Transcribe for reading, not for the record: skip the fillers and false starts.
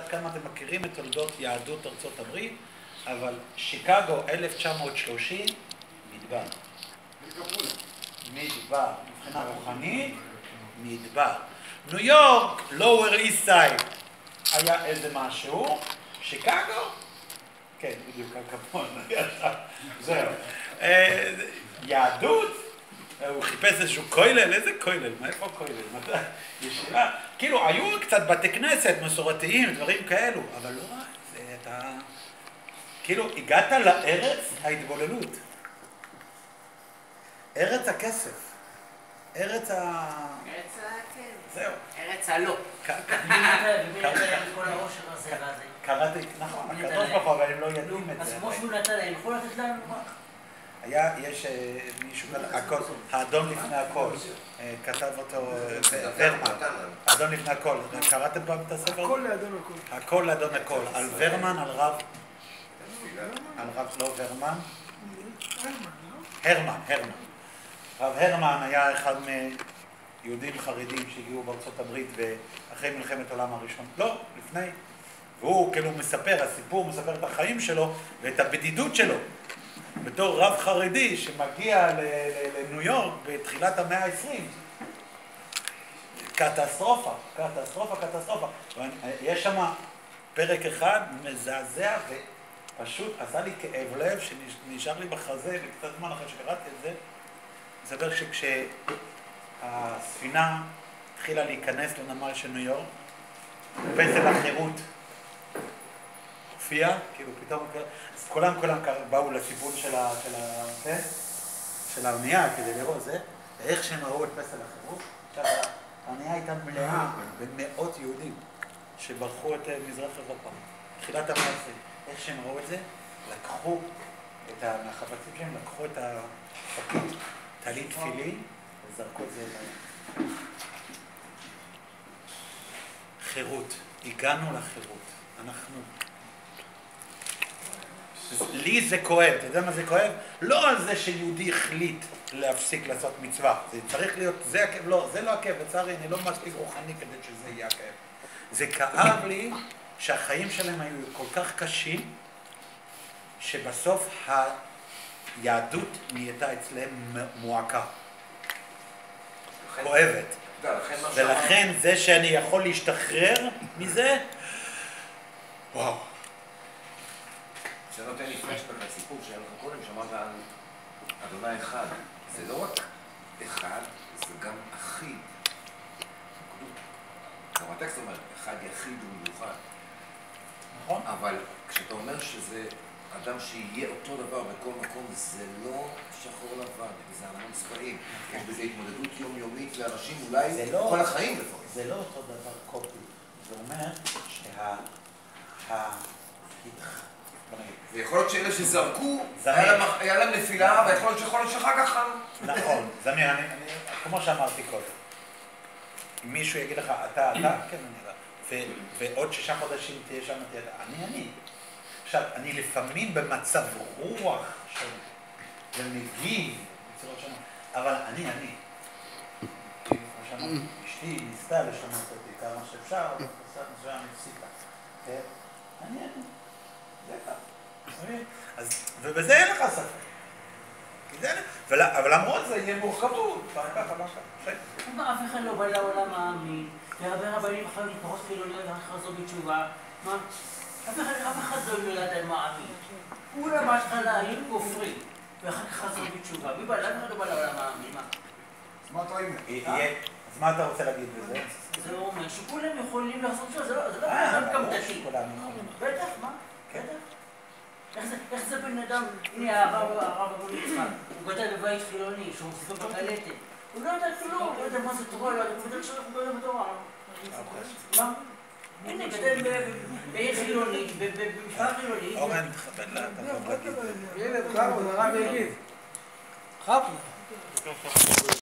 עד כמה אתם מכירים את תולדות יהדות ארצות הברית, אבל שיקגו 1930, מדבר. מדבר, מבחינה רוחנית, מדבר. ניו יורק, לואוור איסט סייד, היה איזה משהו. שיקגו? כן, בדיוק הקפון, זהו. יהדות? הוא חיפש איזשהו כולל, איזה כולל? מאיפה כולל? ישיבה? כאילו, היו קצת בתי כנסת, מסורתיים, דברים כאלו, אבל לא רק, זה אתה... כאילו, הגעת לארץ ההתבוללות. ארץ הכסף. ארץ ה... ארץ הכסף. זהו. ארץ הלא. קראתי, נכון, הקדוש ברוך הוא, אבל הם לא יודעים את זה. אז כמו שהוא נתן להם, יכול לתת לנו מה? יש מישהו, האדון לפני הכל, כתב אותו ורמן, האדון לפני הכל, קראתם פעם את הספר? הכל לאדון הכל. הכל לאדון הכל, על ורמן, על רב, לא ורמן, הרמן, רב הרמן היה אחד מיהודים חרדים שהגיעו בארצות הברית ואחרי מלחמת העולם הראשון, לא, לפני, והוא כאילו מספר, הסיפור מספר את החיים שלו ואת הבדידות שלו. בתור רב חרדי שמגיע לניו יורק בתחילת המאה ה-20. קטסטרופה. יש שם פרק אחד מזעזע ופשוט עשה לי כאב לב שנשאר לי בחזה וקצת זמן אחרי שקראתי את זה. מספר שכשהספינה התחילה להיכנס לנמל של ניו יורק, פסל החירות הופיע, כאילו פתאום... אז כולם באו לסיפור של האונייה כדי לראות זה, ואיך שהם ראו את פסל החירות. עכשיו, האונייה הייתה מלאה במאות יהודים שברחו את מזרח אירופה. תחילת המאה ה-20. איך שהם ראו את זה, לקחו מהחפצים שלהם, לקחו את הפקיד, טלית תפילין, וזרקו את זה אליהם. חירות. הגענו לחירות. אנחנו... לי זה כואב, אתה יודע מה זה כואב? לא על זה שיהודי החליט להפסיק לעשות מצווה, זה צריך להיות, זה הכאב, לא, זה לא הכאב, לצערי, אני לא מספיק רוחני כדי שזה יהיה הכאב. זה כאב לי שהחיים שלהם היו כל כך קשים, שבסוף היהדות נהייתה אצלם מועקה, כואבת. ולכן זה שאני יכול להשתחרר מזה, וואו. זה נותן לי פלשבק לסיפור שהיה לך קודם, שאמרת על אדוני אחד. זה לא רק אחד, זה גם אחיד. גם הטקסט אומר, אחד יחיד ומיוחד. נכון. אבל כשאתה אומר שזה אדם שיהיה אותו דבר בכל מקום, זה לא שחור לבן, זה המון צבעים. יש בזה התמודדות יומיומית לאנשים, אולי כל החיים לפעמים. זה לא אותו דבר קופי. זה אומר ויכול להיות שאלה שזרקו, היה להם נפילה, ויכול להיות שאחר כך... נכון, זמיר, כמו שאמרתי קודם, אם מישהו יגיד לך, אתה, כן, אני יודע, ועוד 6 חודשים תהיה שם, אני. עכשיו, אני לפעמים במצב רוח ומגיב, אבל אני. כמו שאמרתי, אשתי ניסתה לשנות אותי כמה שאפשר, אבל בסדר, זה היה מפסיקה. אני. זה כך. ובזה אין לך ספק. אבל למרות זה יהיה מורכבות. מה, אף אחד לא בא לעולם העמי, והרבה רבנים אחרים פחות חילוניות ואחר חזור בתשובה. מה? אף אחד לא יולד על מעמי. כולם בהתחלה היו כופרים, ואחר כך חזור בתשובה. מי בא? למה לא בא לעולם העמי? מה? אז מה אתה אומר? אז מה אתה רוצה להגיד בזה? זה אומר שכולם יכולים לחזור בתשובה, זה לא אדם קמדתי. בטח, מה? בטח. איך זה בן אדם, הנה הרב אבו יצחק, הוא גדל בבית חילוני, שהוא מוסיף בקלטת. הוא לא יודע כלום, הוא לא יודע מה זה תורה, הוא יודע שאנחנו גדלים בתורה. מה? הנה, גדל בעיר חילונית, במשפחה חילונית. אורן, תכבד לה, אתה לא מגיב. הנה, בכלל, הוא הרב יגיד. חפנו.